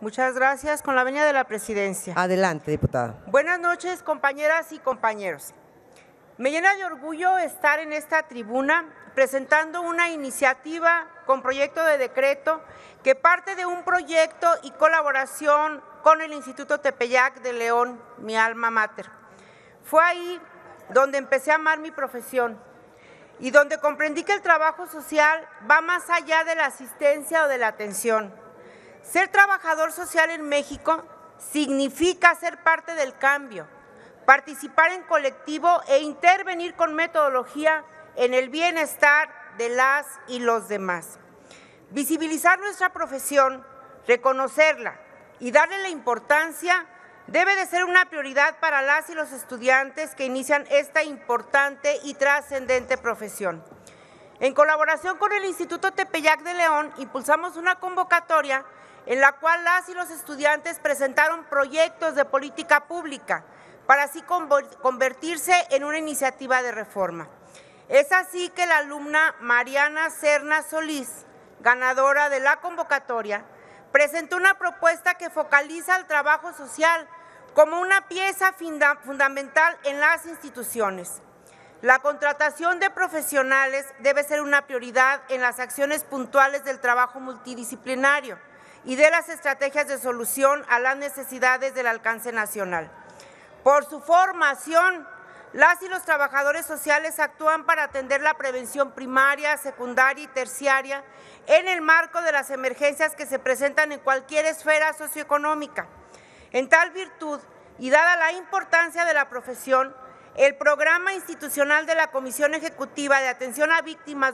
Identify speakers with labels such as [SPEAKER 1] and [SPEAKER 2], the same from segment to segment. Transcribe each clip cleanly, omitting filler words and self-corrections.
[SPEAKER 1] Muchas gracias. Con la venia de la presidencia.
[SPEAKER 2] Adelante, diputada.
[SPEAKER 1] Buenas noches, compañeras y compañeros. Me llena de orgullo estar en esta tribuna presentando una iniciativa con proyecto de decreto que parte de un proyecto y colaboración con el Instituto Tepeyac de León, mi alma mater. Fue ahí donde empecé a amar mi profesión y donde comprendí que el trabajo social va más allá de la asistencia o de la atención. Ser trabajador social en México significa ser parte del cambio, participar en colectivo e intervenir con metodología en el bienestar de las y los demás. Visibilizar nuestra profesión, reconocerla y darle la importancia debe de ser una prioridad para las y los estudiantes que inician esta importante y trascendente profesión. En colaboración con el Instituto Tepeyac de León, impulsamos una convocatoria en la cual las y los estudiantes presentaron proyectos de política pública para así convertirse en una iniciativa de reforma. Es así que la alumna Mariana Serna Solís, ganadora de la convocatoria, presentó una propuesta que focaliza el trabajo social como una pieza fundamental en las instituciones. La contratación de profesionales debe ser una prioridad en las acciones puntuales del trabajo multidisciplinario y de las estrategias de solución a las necesidades del alcance nacional. Por su formación, las y los trabajadores sociales actúan para atender la prevención primaria, secundaria y terciaria en el marco de las emergencias que se presentan en cualquier esfera socioeconómica. En tal virtud, y dada la importancia de la profesión, el Programa Institucional de la Comisión Ejecutiva de Atención a Víctimas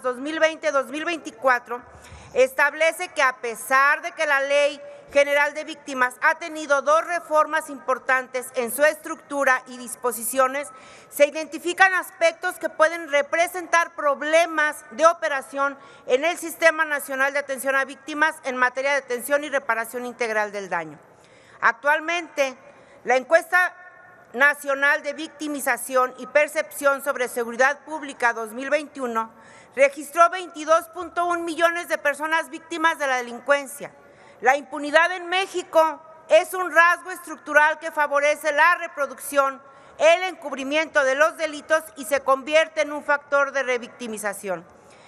[SPEAKER 1] 2020-2024 establece que a pesar de que la Ley General de Víctimas ha tenido dos reformas importantes en su estructura y disposiciones, se identifican aspectos que pueden representar problemas de operación en el Sistema Nacional de Atención a Víctimas en materia de atención y reparación integral del daño. Actualmente, la encuesta nacional de victimización y percepción sobre seguridad pública 2021 registró 22.1 millones de personas víctimas de la delincuencia. La impunidad en México es un rasgo estructural que favorece la reproducción, el encubrimiento de los delitos y se convierte en un factor de revictimización.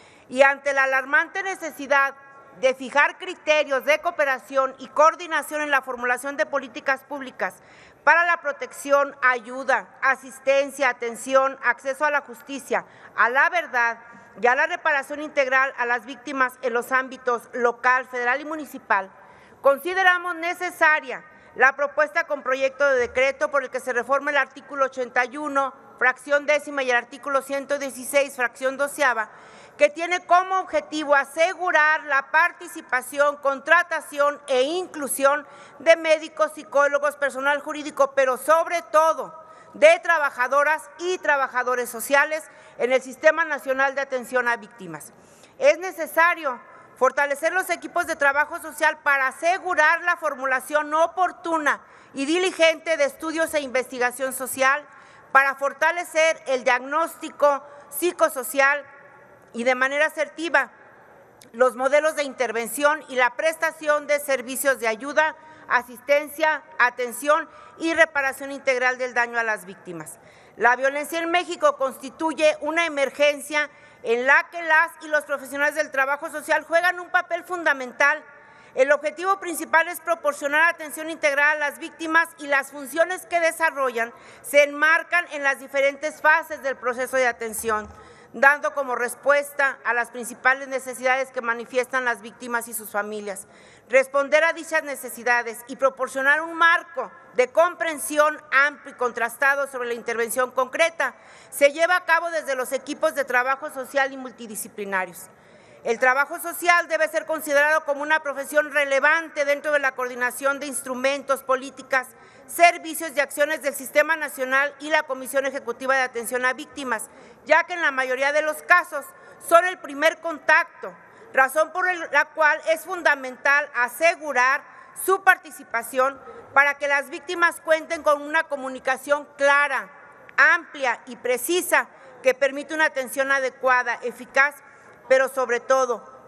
[SPEAKER 1] Y ante la alarmante necesidad de fijar criterios de cooperación y coordinación en la formulación de políticas públicas para la protección, ayuda, asistencia, atención, acceso a la justicia, a la verdad y a la reparación integral a las víctimas en los ámbitos local, federal y municipal, consideramos necesaria la propuesta con proyecto de decreto por el que se reforma el artículo 81, fracción décima y el artículo 116, fracción doceava, que tiene como objetivo asegurar la participación, contratación e inclusión de médicos, psicólogos, personal jurídico, pero sobre todo de trabajadoras y trabajadores sociales en el Sistema Nacional de Atención a Víctimas. Es necesario fortalecer los equipos de trabajo social para asegurar la formulación oportuna y diligente de estudios e investigación social, para fortalecer el diagnóstico psicosocial y de manera asertiva los modelos de intervención y la prestación de servicios de ayuda, asistencia, atención y reparación integral del daño a las víctimas. La violencia en México constituye una emergencia en la que las y los profesionales del trabajo social juegan un papel fundamental. El objetivo principal es proporcionar atención integral a las víctimas y las funciones que desarrollan se enmarcan en las diferentes fases del proceso de atención, dando como respuesta a las principales necesidades que manifiestan las víctimas y sus familias. Responder a dichas necesidades y proporcionar un marco de comprensión amplio y contrastado sobre la intervención concreta se lleva a cabo desde los equipos de trabajo social y multidisciplinarios. El trabajo social debe ser considerado como una profesión relevante dentro de la coordinación de instrumentos, políticas, servicios y acciones del Sistema Nacional y la Comisión Ejecutiva de Atención a Víctimas, ya que en la mayoría de los casos son el primer contacto, razón por la cual es fundamental asegurar su participación para que las víctimas cuenten con una comunicación clara, amplia y precisa que permite una atención adecuada, eficaz, pero sobre todo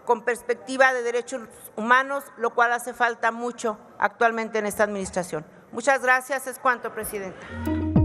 [SPEAKER 1] con perspectiva de derechos humanos, lo cual hace falta mucho actualmente en esta administración. Muchas gracias. Es cuanto, Presidenta.